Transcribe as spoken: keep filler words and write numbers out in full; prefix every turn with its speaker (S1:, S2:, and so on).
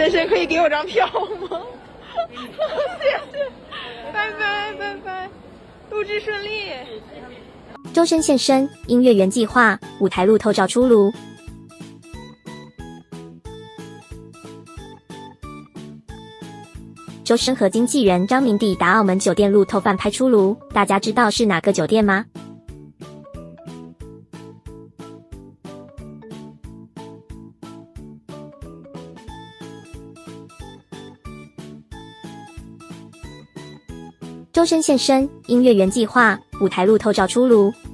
S1: 深深可以给我张票吗？谢谢，拜拜拜拜，录制顺利。
S2: 周深现身，音乐原计划，舞台路透照出炉。周深和经纪人张明抵达澳门酒店路透饭拍出炉，大家知道是哪个酒店吗？周深现身，音乐原计划，舞台路透照出炉。